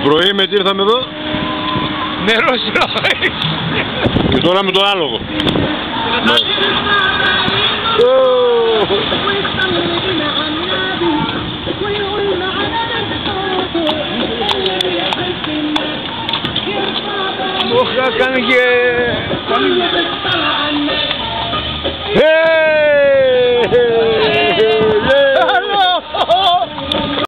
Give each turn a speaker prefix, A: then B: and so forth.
A: πρωί με τι ήρθαμε εδώ?
B: Νερό
A: Και τώρα με το άλογο.
B: Μοχα κάνει και...